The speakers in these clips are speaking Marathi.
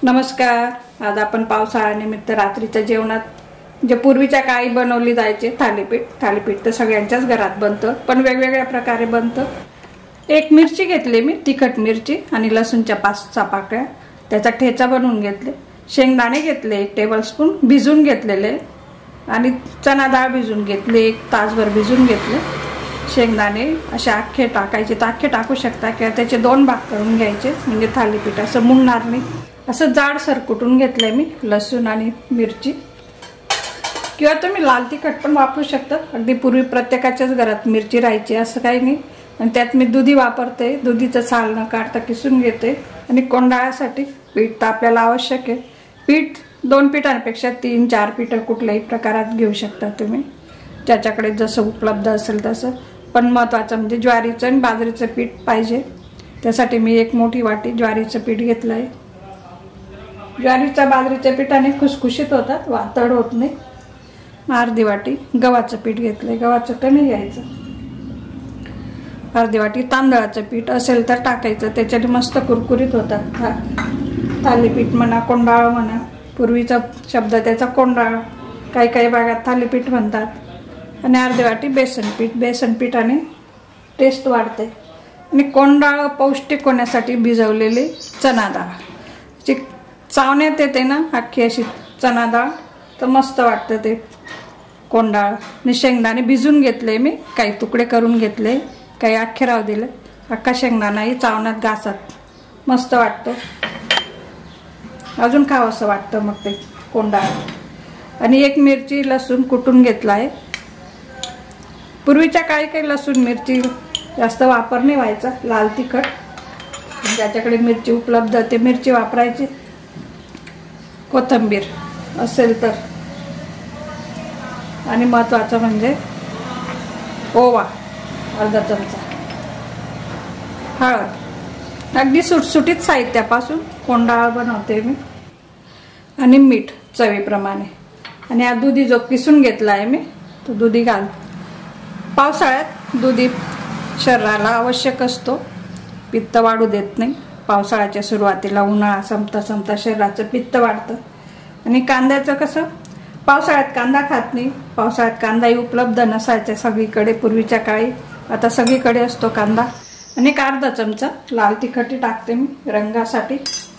नमस्कार। आज आपण पावसाळ्यानिमित्त रात्रीच्या जेवणात जे पूर्वीच्या काळी बनवली जायचे थालीपीठ तर सगळ्यांच्याच घरात बनतं, पण वेगवेगळ्या प्रकारे बनतं। एक मिरची घेतली मी, तिखट मिरची आणि लसूणच्या 5-6 पाकळ्या, त्याचा ठेचा बनवून घेतले। शेंगदाणे घेतले 1 टेबलस्पून भिजून घेतलेले, आणि चना डाळ भिजून घेतले, 1 तासभर भिजून घेतले। शेंगदाणे असे अख्खे टाकायचे, तर अख्खे टाकू शकता किंवा त्याचे 2 भाग करून घ्यायचे, म्हणजे थालीपीठ असं मुंगणार नाही। असं जाडसर कुटून घेतलंय मी लसूण आणि मिरची, किंवा तुम्ही लाल तिखट पण वापरू शकता। अगदी पूर्वी प्रत्येकाच्याच घरात मिरची राहायची असं काही नाही। आणि त्यात मी दुधी वापरते, दुधीचं साल न काढता किसून घेते। आणि कोंडाळ्यासाठी पीठ तर आपल्याला आवश्यक आहे। पीठ 2 पिठांपेक्षा 3-4 पीठ कुठल्याही प्रकारात घेऊ शकता तुम्ही, ज्याच्याकडे जसं उपलब्ध असेल तसं। पण महत्त्वाचं म्हणजे ज्वारीचं आणि बाजरीचं पीठ पाहिजे। त्यासाठी मी 1 मोठी वाटी ज्वारीचं पीठ घेतलंय। ज्वारीच्या बाजरीच्या पिठाने खुसखुशीत होतात, वातड होत नाही। अर्धी वाटी गव्हाचं पीठ घेतलंय, गव्हाचं कमी घ्यायचं। अर्धी वाटी तांदळाचं पीठ असेल तर टाकायचं, त्याच्याने मस्त कुरकुरीत होतात थालीपीठ म्हणा, कोंडाळं म्हणा। पूर्वीचा शब्द त्याचा कोंडाळं, काही भागात थालीपीठ म्हणतात। आणि अर्धी वाटी बेसन पीठ, बेसन पिठाने टेस्ट वाढते। आणि कोंडाळं पौष्टिक होण्यासाठी भिजवलेले चना डाळ, चावण्यात येते ना अख्खी अशी चना डाळ, तर मस्त वाटतं ते कोंडाळ। आणि शेंगदाणे भिजून घेतले मी, काही तुकडे करून घेतले, काही अख्खे राहू दिले। अख्खा शेंगदाणाही चावण्यात घासात मस्त वाटतं, अजून खावं असं वाटतं मग ते कोंडाळ। आणि 1 मिरची लसूण कुटून घेतला आहे। पूर्वीच्या काही लसूण मिरची जास्त वापर नाही व्हायचा। लाल तिखट, ज्याच्याकडे मिरची उपलब्ध ते मिरची वापरायची। कोथिंबीर असेल तर, आणि महत्त्वाचं म्हणजे ओवा अर्धा चमचा, हळद, अगदी सुटसुटीत साहित्यापासून कोंडाळा बनवते मी। आणि मीठ चवीप्रमाणे। आणि हा दुधी जो किसून घेतला आहे मी, तो दुधी घाल। पावसाळ्यात दुधी शरीराला आवश्यक असतो, पित्त वाढू देत नाही। पावसाळ्याच्या सुरुवातीला उन्हाळा संपता शरीराचं पित्त वाढतं। आणि कांद्याचं कसं, पावसाळ्यात कांदा खात नाही, पावसाळ्यात कांदाही उपलब्ध नसायचा सगळीकडे पूर्वीच्या काळी, आता सगळीकडे असतो कांदा। आणि 1 अर्धा चमचा लाल तिखट टाकते मी रंगासाठी।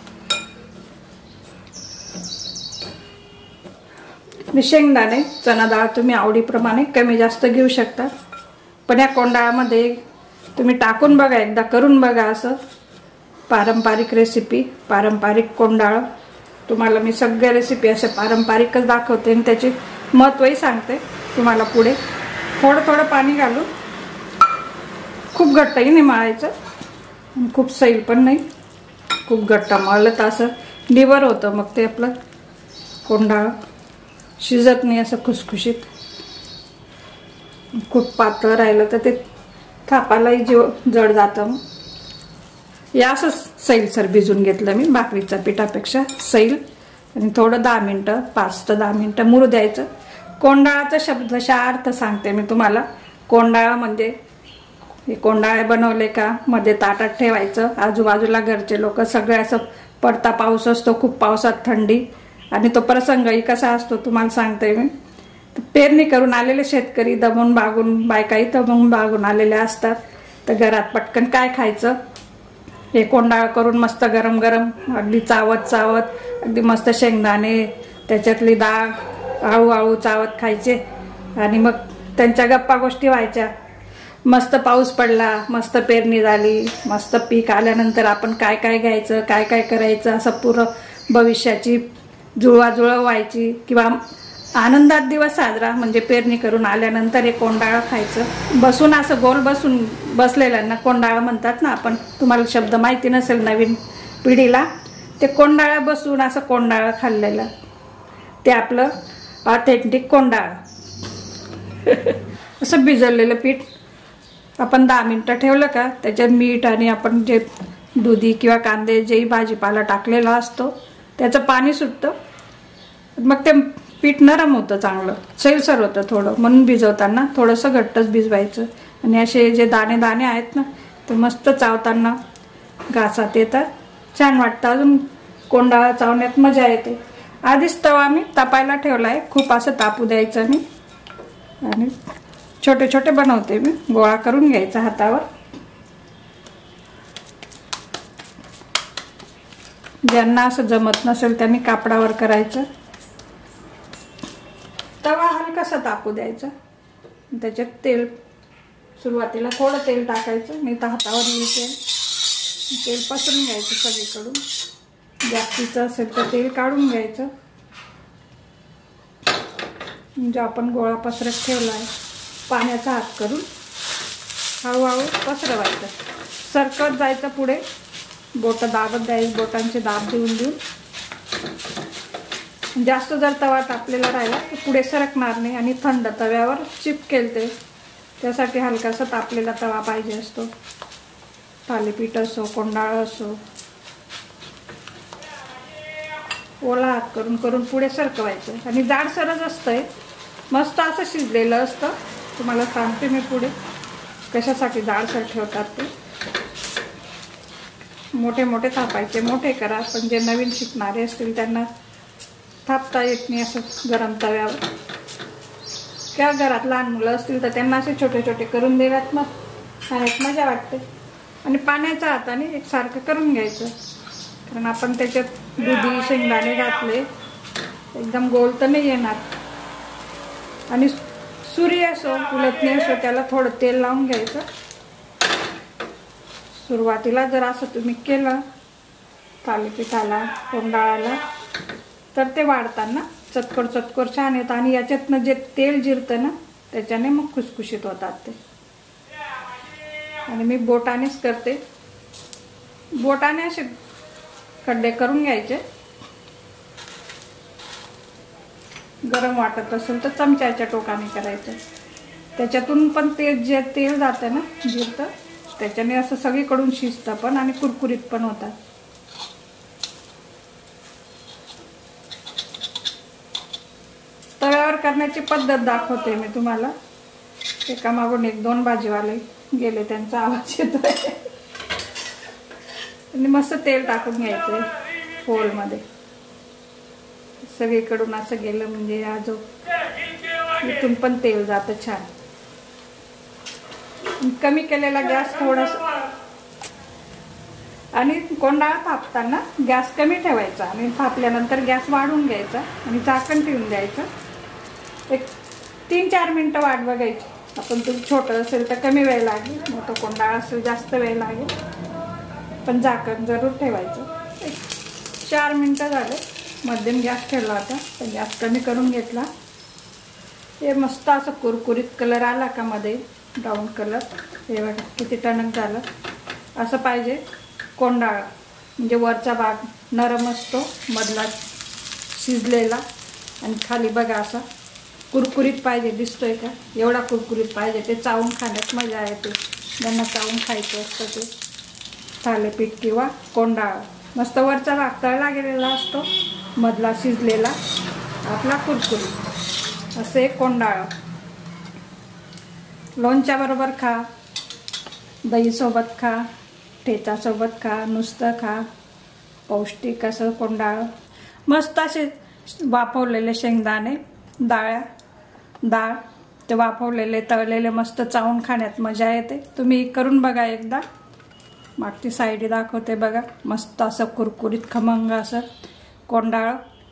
शेंगदाणे चना डाळ तुम्ही आवडीप्रमाणे कमी जास्त घेऊ शकता, पण या कोंडाळ्यामध्ये तुम्ही टाकून बघा, एकदा करून बघा। असं पारंपरिक रेसिपी, पारंपरिक कोंडाळ, तुम्हाला मी सगळ्या रेसिपी असे पारंपरिकच दाखवते आणि त्याचे महत्त्वही सांगते तुम्हाला पुढे। थोडं पाणी घालून, खूप घट्टही नाही मळायचं, खूप सैल पण नाही। खूप घट्ट मळलं तर असं निवर होतं, मग ते आपलं कोंडाळ शिजत नाही असं खुसखुशीत। खूप पातळ राहिलं तर ते थापालाही जड जातं। या असं सैलसर भिजून घेतलं मी, भाकरीच्या पिठापेक्षा सैल। आणि थोडं 10 मिनिटं, 5 ते 10 मिनिटं मुरू द्यायचं। कोंडाळाचा शब्दशः अर्थ सांगते मी तुम्हाला। कोंडाळा म्हणजे हे कोंडाळे बनवले का मध्ये ताटात ठेवायचं, आजूबाजूला घरचे लोक सगळे, असं पडता पाऊस असतो, खूप पावसात थंडी, आणि तो प्रसंगही कसा असतो तुम्हाला सांगते मी। पेरणी करून आलेले शेतकरी दमून भागून, बायकाही दमून भागून आलेल्या असतात, तर घरात पटकन काय खायचं, हे कोंडाळ करून मस्त गरम गरम अगदी चावत अगदी मस्त शेंगदाणे त्याच्यातली डाळ हळूहळू चावत खायचे। आणि मग त्यांच्या गप्पा गोष्टी व्हायच्या। मस्त पाऊस पडला, मस्त पेरणी झाली, मस्त पीक आल्यानंतर आपण काय घ्यायचं, काय करायचं, असं पुरं भविष्याची जुळवाजुळव व्हायची। किंवा आनंदात दिवस साजरा म्हणजे पेरणी करून आल्यानंतर हे कोंडाळं खायचं। बसून असं गोल बसलेल्यांना कोंडाळं म्हणतात ना आपण, तुम्हाला शब्द माहिती नसेल नवीन पिढीला, ते कोंडाळं बसून असं कोंडाळं खाल्लेलं, ते आपलं ऑथेंटिक कोंडाळं। असं भिजवलेलं पीठ आपण 10 मिनिटं ठेवलं का, त्याच्यात मीठ आणि आपण जे दुधी किंवा कांदे जेही भाजीपाला टाकलेला असतो त्याचं पाणी सुटतं, मग ते पीठ नरम होतं, चांगलं सैलसर होतं थोडं, म्हणून भिजवताना थोडंसं घट्टच भिजवायचं। आणि असे जे दाणे आहेत ना, ते मस्त चावताना घासात येतात, छान वाटतं। अजून कोंडाळा चावण्यात मजा येते। आधीच तवा मी तापायला ठेवलाय, खूप असं तापू द्यायचं नाही आणि छोटे छोटे बनवते मी। गोळा करून घ्यायचा हातावर। ज्यांना असं जमत नसेल त्यांनी कापडावर करायचं। तवा हलकासा तापू द्यायचा, त्याच्यात तेल सुरुवातीला थोडं तेल टाकायचं, नाही तर हातावर येईल तेल पसरून घ्यायचं सगळीकडून। जास्तीचं असेल तर तेल काढून घ्यायचं। म्हणजे आपण गोळा पसरत ठेवला आहे, पाण्याचा हात करून हळूहळू पसरवायचं, सरकत जायचं पुढे, बोट दाबत द्यायचं, बोटांचे दाब देऊन देऊन। जास्त जर तवा तापलेला राहिला तर पुढे सरकणार नाही आणि थंड तव्यावर चिपकेल ते, त्यासाठी हलकासा तापलेला तवा पाहिजे असतो। थालीपीठ असो, कोंडाळा असो, ओला हात करून करून पुढे सरकवायचं आणि जाडसरच असतंय, मस्त असं शिजलेलं असतं। तुम्हाला सांगते मी पुढे कशासाठी जाडसर ठेवतात ते। मोठे मोठे थापायचे, मोठे करा, पण जे नवीन शिकणारे असतील त्यांना थापता येत नाही असं गरम तव्यावर। किंवा घरात लहान मुलं असतील तर त्यांना असे छोटे छोटे करून देण्यात मग खाण्यात मजा वाटते। आणि पाण्याच्या हाताने एकसारखं करून घ्यायचं, कारण आपण त्याच्यात दुधी शेंगदाणे घातले, एकदम गोल तर नाही येणार। आणि सुरी असो उलटणी असो त्याला थोडं तेल लावून घ्यायचं। सुरुवातीला जर असं तुम्ही केलं थालीपीठाला, कोंडाळाला, तर ते वाढताना चतकोर चतकोर छान येतं आणि याच्यातनं जे तेल जिरतं ना त्याच्याने मग खुसखुशीत होतात ते। आणि मी बोटानेच करते, बोटाने असे खड्डे करून घ्यायचे। गरम वाटत असेल तर चमच्याच्या टोकाने करायचं, त्याच्यातून पण ते जे तेल जातं ना जिरतं, त्याच्याने असं सगळीकडून शिजतं पण आणि कुरकुरीत पण होतात। तव्यावर करण्याची पद्धत दाखवते मी तुम्हाला। एकामागून एक 2 भाजीवाले गेले, त्यांचा आवाज येतोय। आणि मस्त तेल टाकून घ्यायचंय होलमध्ये, सगळीकडून असं गेलं म्हणजे आजो इथून पण तेल जातं छान। कमी केलेला गॅस थोडासा, आणि कोंडाळा थापताना गॅस कमी ठेवायचा आणि थापल्यानंतर गॅस वाढवून घ्यायचा आणि झाकण ठेवून द्यायचं। एक 3-4 मिनिटं वाट बघायची। आपण तुम्ही छोटं असेल तर कमी वेळ लागेल, मोठं कोंडाळा असेल जास्त वेळ लागेल, पण झाकण जरूर ठेवायचं। 4 मिनिटं झाले, मध्यम गॅस ठेवला होता पण गॅस कमी करून घेतला। हे मस्त असं कुरकुरीत कलर आला का मध्ये, ब्राऊन कलर, हे बघा किती टणक झालं। असं पाहिजे कोंडाळा, म्हणजे वरचा भाग नरम असतो, मधला शिजलेला, आणि खाली बघा असा कुरकुरीत पाहिजे, दिसतोय का? एवढा कुरकुरीत पाहिजे, ते चावून खाण्यात मजा येते। ज्यांना चावून खायचं असतं ते थालीपीठ किंवा कोंडाळा, मस्त वरचा भाग तळला गेलेला असतो, मधला शिजलेला, आपला कुरकुरीत। असे कोंडाळा लोणच्या बरोबर खा, दही सोबत खा, ठेचा सोबत खा, नुसतं खा, पौष्टिक असं कोंडाळा। मस्त असे वाफवलेले शेंगदाणे, डाळ, ते वाफवलेले तळलेले मस्त चावून खाण्यात मजा येते। तुम्ही करून बघा एकदा। मागची साईड दाखवते बघा, मस्त असं कुरकुरीत खमंग असं कोंडाळा।